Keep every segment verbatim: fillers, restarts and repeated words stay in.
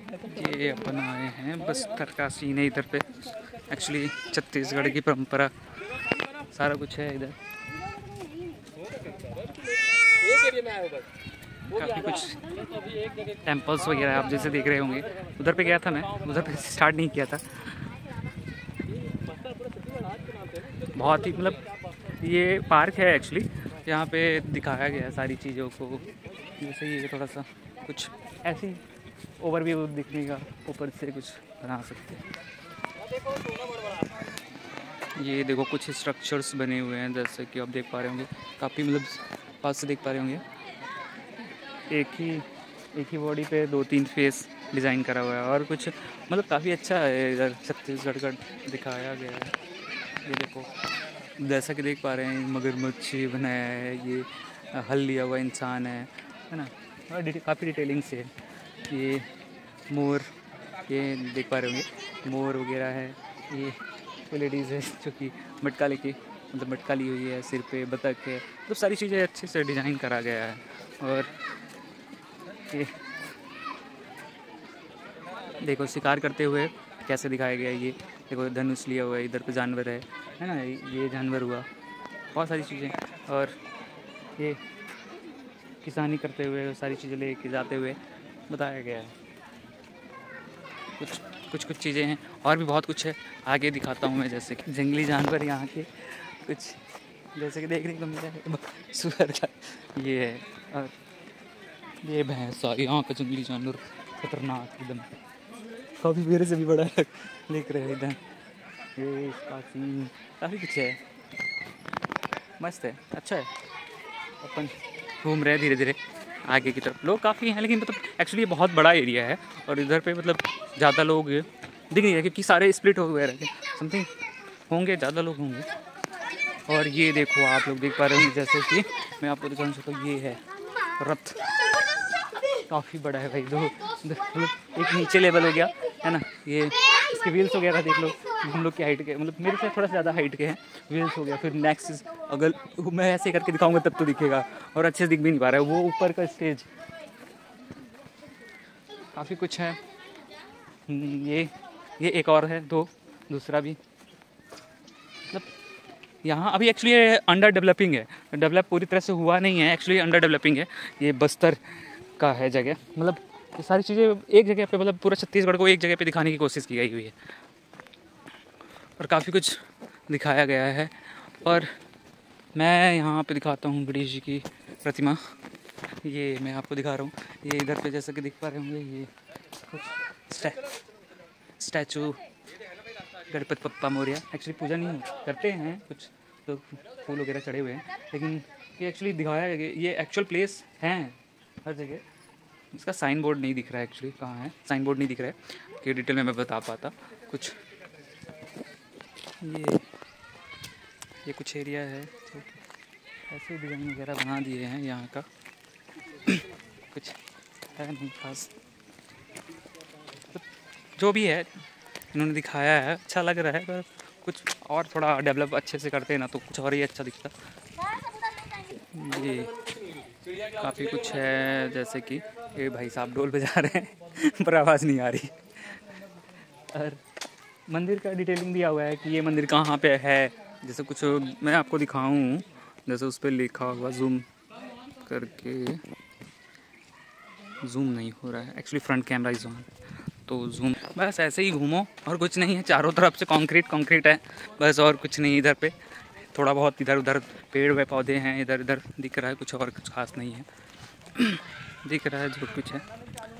ये अपन आए हैं बस्तर का सीन है इधर पे। एक्चुअली छत्तीसगढ़ की परंपरा सारा कुछ है इधर। काफ़ी कुछ टेम्पल्स वगैरह आप जैसे देख रहे होंगे। उधर पे गया था मैं, उधर पे स्टार्ट नहीं किया था। बहुत ही मतलब ये पार्क है एक्चुअली, यहाँ पे दिखाया गया है सारी चीज़ों को। जैसे ये थोड़ा सा कुछ ऐसी ओवरव्यू दिखने का ऊपर से कुछ बना सकते हैं। ये देखो कुछ स्ट्रक्चर्स बने हुए हैं जैसे कि आप देख पा रहे होंगे, काफ़ी मतलब पास से देख पा रहे होंगे। एक ही एक ही बॉडी पे दो तीन फेस डिज़ाइन करा हुआ है और कुछ मतलब काफ़ी अच्छा है इधर छत्तीसगढ़ का दिखाया गया है। ये देखो जैसा कि देख पा रहे हैं मगरमच्छ बनाया है, ये हल लिया हुआ इंसान है है ना, और डिटे, काफ़ी डिटेलिंग से है। ये मोर, ये देख पा रहे होंगे मोर वगैरह है। ये कोई लेडीज़ है जो कि मटका लेके मतलब मटका ली हुई है, सिर पे बतख है, तो सारी चीज़ें अच्छे से डिज़ाइन करा गया है। और ये देखो शिकार करते हुए कैसे दिखाया गया है। ये देखो धनुष लिया हुआ है, इधर पे जानवर है है ना, ये जानवर हुआ, बहुत सारी चीज़ें। और ये किसानी करते हुए सारी चीज़ें लेके जाते हुए बताया गया है। कुछ कुछ कुछ चीज़ें हैं और भी बहुत कुछ है, आगे दिखाता हूँ मैं। जैसे कि जंगली जानवर यहाँ के कुछ जैसे कि देखने को मिला है, सुअर का ये है, और ये भैंस, यहाँ का जंगली जानवर खतरनाक एकदम, काफ़ी मेरे से भी बड़ा देख रहे हैं इधर। ये इसका सीन काफ़ी कुछ है, मस्त है, अच्छा है। अपन घूम रहे हैं धीरे धीरे आगे की तरफ। लोग काफ़ी हैं लेकिन मतलब एक्चुअली ये बहुत बड़ा एरिया है और इधर पे मतलब ज़्यादा लोग दिख नहीं रहे क्योंकि सारे स्प्लिट हो गए रहते, समथिंग होंगे ज़्यादा लोग होंगे। और ये देखो आप लोग देख पा रहे होंगे जैसे कि मैं आपको दिखाना चाहता हूँ, ये है रथ, काफ़ी बड़ा है भाई। दो मतलब एक नीचे लेवल हो गया है ना, ये इसके व्हील्स वगैरह देख लो, हम लोग की हाइट के मतलब मेरे से थोड़ा सा ज़्यादा हाइट के हैं। व्हील्स हो गया, फिर नेक्स्ट अगर मैं ऐसे करके दिखाऊंगा तब तो दिखेगा, और अच्छे से दिख भी नहीं पा रहा है। वो ऊपर का स्टेज, काफ़ी कुछ है। ये ये एक और है, दो दूसरा भी मतलब यहाँ अभी एक्चुअली अंडर डेवलपिंग है, डेवलप पूरी तरह से हुआ नहीं है, एक्चुअली अंडर डेवलपिंग है। ये बस्तर का है जगह, मतलब ये सारी चीज़ें एक जगह पे मतलब पूरा छत्तीसगढ़ को एक जगह पे दिखाने की कोशिश की गई हुई है और काफ़ी कुछ दिखाया गया है। और मैं यहाँ पे दिखाता हूँ गणेश जी की प्रतिमा, ये मैं आपको दिखा रहा हूँ। ये इधर पे जैसा कि दिख पा रहे होंगे, ये कुछ स्टै, स्टैचू गणपति बप्पा मोरिया। एक्चुअली पूजा नहीं करते हैं कुछ तो फूल वगैरह चढ़े हुए हैं, लेकिन ये एक्चुअली दिखाया गया, ये एक्चुअल प्लेस हैं हर जगह। इसका साइन बोर्ड नहीं दिख रहा है एक्चुअली, कहाँ है साइन बोर्ड नहीं दिख रहा है कि डिटेल में मैं बता पाता कुछ। ये ये कुछ एरिया है तो ऐसे डिज़ाइन वगैरह बना दिए हैं यहाँ का, कुछ है नहीं खास, तो जो भी है इन्होंने दिखाया है अच्छा लग रहा है, पर कुछ और थोड़ा डेवलप अच्छे से करते हैं ना तो कुछ और ही अच्छा दिखता। ये काफ़ी कुछ है, जैसे कि ये भाई साहब ढोल बजा रहे हैं पर आवाज़ नहीं आ रही। और मंदिर का डिटेलिंग दिया हुआ है कि ये मंदिर कहाँ पे है, जैसे कुछ मैं आपको दिखाऊं, जैसे उस पर लिखा हुआ, जूम करके जूम नहीं हो रहा है actually, front camera is on तो जूम, बस ऐसे ही घूमो और कुछ नहीं है। चारों तरफ से कंक्रीट कंक्रीट है बस, और कुछ नहीं। इधर पे थोड़ा बहुत इधर उधर पेड़ व पौधे हैं, इधर इधर दिख रहा है, कुछ और कुछ खास नहीं है दिख रहा है जो कुछ है।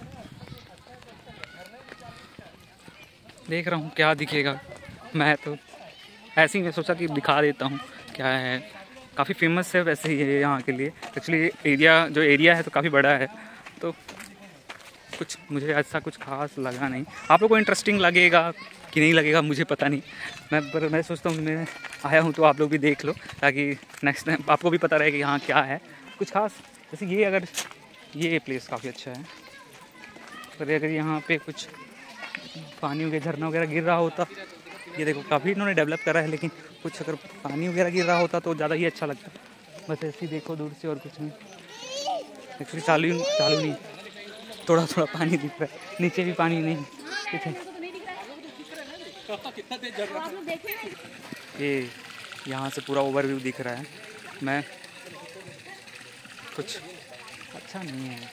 देख रहा हूँ क्या दिखेगा, मैं तो ऐसे ही मैं सोचा कि दिखा देता हूँ क्या है। काफ़ी फेमस है वैसे ये यहाँ के लिए, एक्चुअली एरिया जो एरिया है तो काफ़ी बड़ा है, तो कुछ मुझे ऐसा कुछ खास लगा नहीं। आप लोग को इंटरेस्टिंग लगेगा कि नहीं लगेगा मुझे पता नहीं, मैं पर मैं सोचता हूँ मैं आया हूँ तो आप लोग भी देख लो ताकि नेक्स्ट टाइम आपको भी पता रहे कि यहाँ क्या है कुछ खास। जैसे ये अगर ये प्लेस काफ़ी अच्छा है, पर अगर यहाँ पे कुछ पानी वगैरह झरना वगैरह गिर रहा होता, ये देखो काफ़ी इन्होंने डेवलप करा है, लेकिन कुछ अगर पानी वगैरह गिर रहा होता तो ज़्यादा ही अच्छा लगता। बस ऐसे ही देखो दूर से और कुछ नहीं, एक्चुअली चालू चालू नहीं थोड़ा थोड़ा पानी दिख रहा है, नीचे भी पानी नहीं कुछ है। ये यहाँ से पूरा ओवरव्यू दिख रहा है। मैं कुछ अच्छा नहीं है,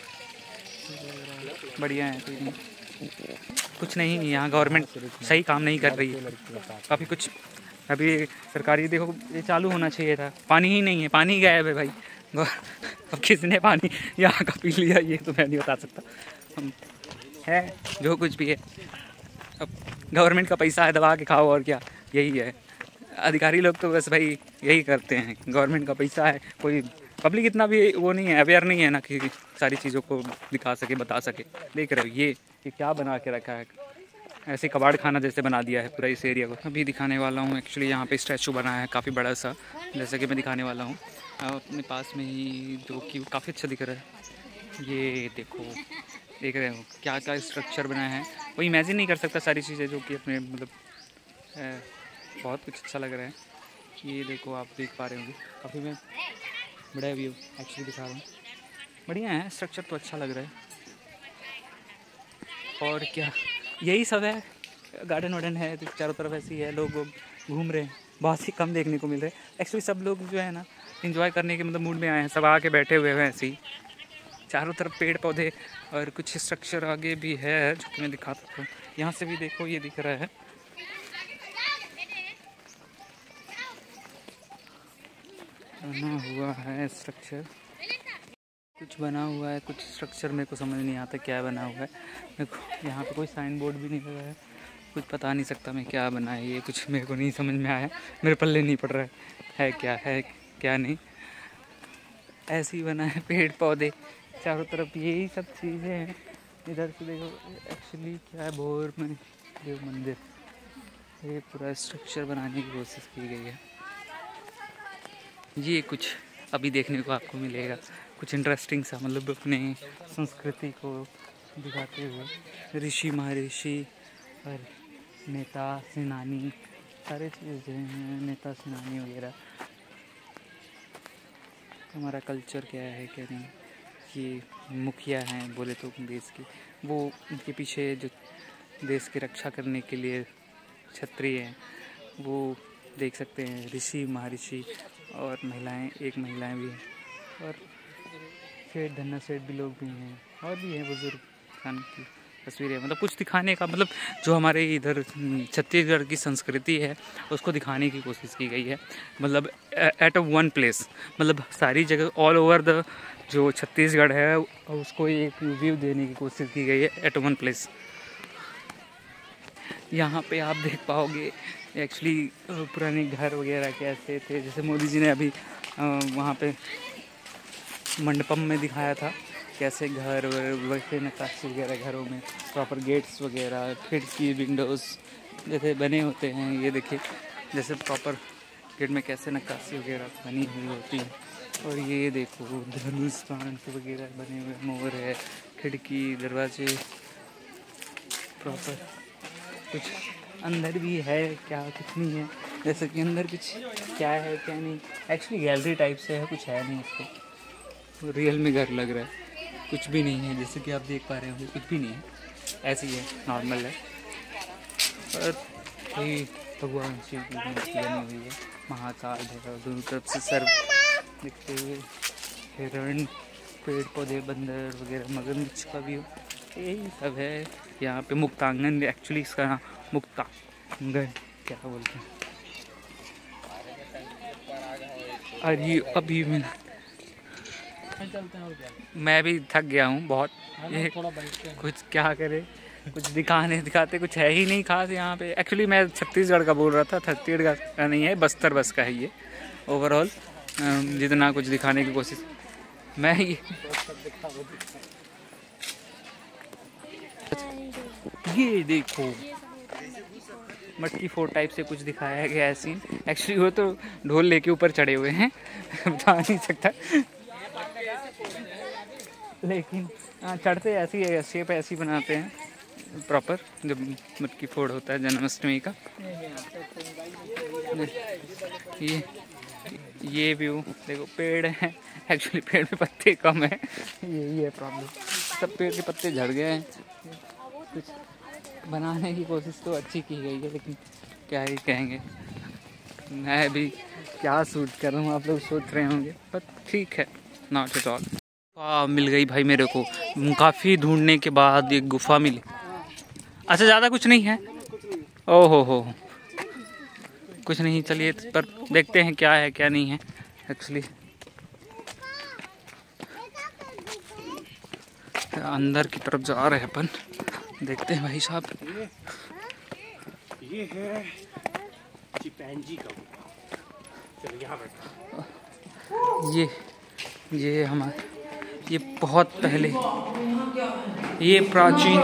बढ़िया है कोई नहीं, कुछ नहीं। यहाँ गवर्नमेंट सही काम नहीं कर रही है काफ़ी कुछ। अभी सरकारी देखो ये चालू होना चाहिए था, पानी ही नहीं है, पानी गायब है भाई। अब किसने पानी यहाँ का पी लिया ये तो मैं नहीं बता सकता, हम है जो कुछ भी है। अब गवर्नमेंट का पैसा है, दबा के खाओ और क्या, यही है। अधिकारी लोग तो बस भाई यही करते हैं, गवर्नमेंट का पैसा है, कोई पब्लिक इतना भी वो नहीं है, अवेयर नहीं है ना कि सारी चीज़ों को दिखा सके बता सके। देख रहे हो ये ये क्या बना के रखा है, ऐसे कबाड़ खाना जैसे बना दिया है पूरा इस एरिया को। अभी दिखाने वाला हूँ एक्चुअली यहाँ पे स्टैचू बना है काफ़ी बड़ा सा, जैसे कि मैं दिखाने वाला हूँ अपने पास में ही, जो कि काफ़ी अच्छा दिख रहा है। ये देखो, देख रहे हो क्या क्या स्ट्रक्चर बनाया है, वो इमेजिन नहीं कर सकता सारी चीज़ें जो कि अपने मतलब है, बहुत कुछ अच्छा लग रहा है। ये देखो आप देख पा रहे होंगे, काफ़ी मैं बड़ा व्यू एक्चुअली दिखा रहा हूँ, बढ़िया है स्ट्रक्चर तो अच्छा लग रहा है। और क्या यही सब है, गार्डन वार्डन है तो चारों तरफ ऐसी है, लोग घूम रहे हैं, बहुत ही कम देखने को मिल रहे हैं। एक्चुअली सब लोग जो है ना एंजॉय करने के मतलब मूड में आए हैं, सब आके बैठे हुए हैं ऐसे ही। चारों तरफ पेड़ पौधे और कुछ स्ट्रक्चर आगे भी है जो कि मैं दिखा सकता हूँ। यहाँ से भी देखो ये दिख रहा है, बना हुआ है स्ट्रक्चर, कुछ बना हुआ है, कुछ स्ट्रक्चर मेरे को समझ नहीं आता क्या बना हुआ है। मेरे को यहाँ पे कोई साइन बोर्ड भी नहीं लगा है, कुछ पता नहीं सकता मैं क्या बना है ये, कुछ मेरे को नहीं समझ में आया, मेरे पल्ले नहीं पड़ रहा है, है क्या है क्या नहीं। ऐसे ही बना है, पेड़ पौधे चारों तरफ यही सब चीज़ें हैं। इधर से देखो एक्चुअली क्या है, भोर में देव मंदिर, ये पूरा स्ट्रक्चर बनाने की कोशिश की गई है। ये कुछ अभी देखने को आपको मिलेगा, कुछ इंटरेस्टिंग सा, मतलब अपने संस्कृति को दिखाते हुए ऋषि महर्षि और नेता सेनानी सारे चीज़ें हैं, नेता सेनानी वगैरह। हमारा कल्चर क्या है क्या नहीं, ये मुखिया हैं बोले तो देश के, वो उनके पीछे जो देश की रक्षा करने के लिए क्षत्रिय हैं, वो देख सकते हैं ऋषि महर्षि और महिलाएं, एक महिलाएं भी हैं, और सेठ धन्ना सेठ भी लोग भी हैं, और भी हैं बुजुर्ग खान की तस्वीरें। मतलब कुछ दिखाने का मतलब जो हमारे इधर छत्तीसगढ़ की संस्कृति है उसको दिखाने की कोशिश की गई है, मतलब एट अ वन प्लेस, मतलब सारी जगह ऑल ओवर द जो छत्तीसगढ़ है उसको एक व्यू देने की कोशिश की गई है एट अ वन प्लेस। यहाँ पे आप देख पाओगे एक्चुअली पुराने घर वगैरह कैसे थे, जैसे मोदी जी ने अभी वहाँ पे मंडपम में दिखाया था कैसे घर वैसे नक्काशी वगैरह घरों में, प्रॉपर गेट्स वगैरह, खिड़की विंडोज़ जैसे बने होते हैं। ये देखिए जैसे प्रॉपर गेट में कैसे नक्काशी वगैरह बनी हुई होती है। और ये देखो धनुष बाण वगैरह बने हुए, मोर है, खिड़की दरवाजे प्रॉपर। कुछ अंदर भी है क्या, कुछ नहीं है, जैसे कि अंदर कुछ क्या है क्या नहीं, एक्चुअली गैलरी टाइप से है, कुछ है नहीं इसको, रियल में घर लग रहा है, कुछ भी नहीं है। जैसे कि आप देख पा रहे होंगे कुछ भी नहीं है, ऐसी है, नॉर्मल है। और ये भगवान शिव की मूर्ति बनी हुई है, महाकाल है, और दोनों तरफ से सर दिखते हुए हिरण, पेड़ पौधे, बंदर वगैरह, मगरमच्छ का व्यू, यही सब है। यहाँ पे मुक्तांगन, एक्चुअली इसका नाम मुक्तांगन क्या बोलते हैं। और ये अभी मैं मैं भी थक गया हूँ बहुत, ये कुछ क्या करे, कुछ दिखाने दिखाते कुछ है ही नहीं खास यहाँ पे। एक्चुअली मैं छत्तीसगढ़ का बोल रहा था, छत्तीसगढ़ का नहीं है, बस्तर बस का है ये। ओवरऑल जितना कुछ दिखाने की कोशिश मैं ये ये देखो मटकी फोर टाइप से कुछ दिखाया गया है सीन। एक्चुअली वो तो ढोल लेके ऊपर चढ़े हुए हैं बता नहीं सकता, लेकिन हाँ चढ़ते ऐसी है, शेप ऐसी बनाते हैं प्रॉपर जब मटकी फोड़ होता है जन्माष्टमी का। ये ये व्यू देखो, पेड़ है, एक्चुअली पेड़ में पत्ते कम है, यही है प्रॉब्लम। सब पेड़ के पत्ते झड़ गए हैं। कुछ बनाने की कोशिश तो अच्छी की गई है, लेकिन क्या ही कहेंगे। मैं भी क्या शूट कर रहा हूँ, आप लोग सोच रहे होंगे, पर ठीक है, नॉट एट ऑल। गुफा मिल गई भाई मेरे को, काफ़ी ढूंढने के बाद एक गुफा मिली। अच्छा, ज़्यादा कुछ नहीं है? ओहो हो, कुछ नहीं। चलिए पर देखते हैं क्या है क्या नहीं है एक्चुअली। अंदर की तरफ जा रहे हैं अपन, देखते हैं भाई साहब। ये है चिंपैंजी का गुफा। चलो यहाँ बैठो। ये ये हमारे ये बहुत पहले, ये प्राचीन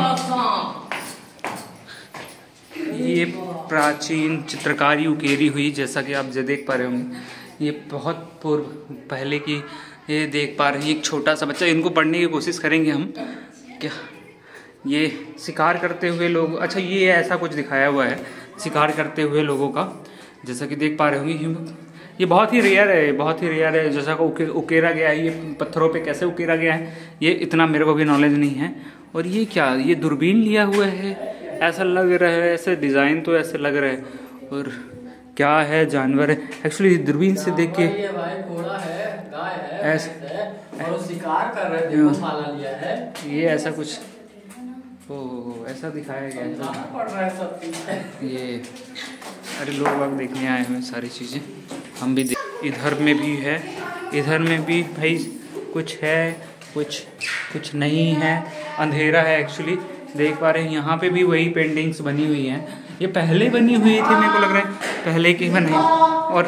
ये प्राचीन चित्रकारी उकेरी हुई, जैसा कि आप जो देख पा रहे होंगे। ये बहुत पूर्व पहले की, ये देख पा रहे हैं एक छोटा सा बच्चा। इनको पढ़ने की कोशिश करेंगे हम। क्या ये शिकार करते हुए लोग, अच्छा ये ऐसा कुछ दिखाया हुआ है शिकार करते हुए लोगों का, जैसा कि देख पा रहे होंगे। ये बहुत ही रेयर है, बहुत ही रेयर है। जैसा कि उके, उकेरा गया है, ये पत्थरों पे कैसे उकेरा गया है ये इतना मेरे को भी नॉलेज नहीं है। और ये क्या, ये दूरबीन लिया हुआ है ऐसा लग रहा है, ऐसे डिज़ाइन तो ऐसे लग रहा है। और क्या है, जानवर है एक्चुअली। दूरबीन से देख के ये भाई घोड़ा है, गाय है, ऐसे और शिकार कर रहे हैं, देखो माला लिया है। ये ऐसा कुछ ओ ऐसा दिखाया गया है। पड़ रहा है सब चीज़। ये अरे लोग बाग देखने आए हुए सारी चीज़ें, हम भी देख। इधर में भी है, इधर में भी भाई कुछ है, कुछ कुछ नहीं है, अंधेरा है एक्चुअली। देख पा रहे हैं यहाँ पे भी वही पेंटिंग्स बनी हुई हैं। ये पहले बनी हुई थी, मेरे को लग रहा है पहले की बनाई। और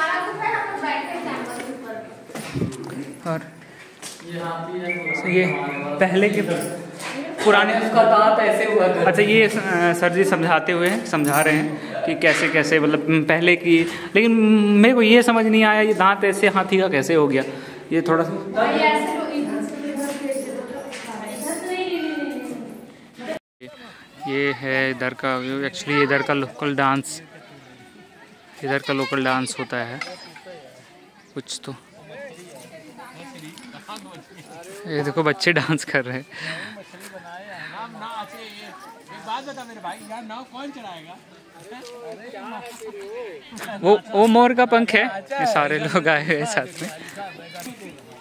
और ये पहले के पुराने उसका दांत ऐसे हुआ करता। अच्छा, ये सर जी समझाते हुए समझा रहे हैं कि कैसे कैसे मतलब पहले की, लेकिन मेरे को ये समझ नहीं आया ये दांत ऐसे हाथी का कैसे हो गया। ये थोड़ा सा ये है इधर का व्यू एक्चुअली। इधर का लोकल डांस, इधर का लोकल डांस होता है कुछ तो। ये देखो बच्चे डांस कर रहे हैं। वो वो मोर का पंख है। ये सारे लोग आए हुए साथ में।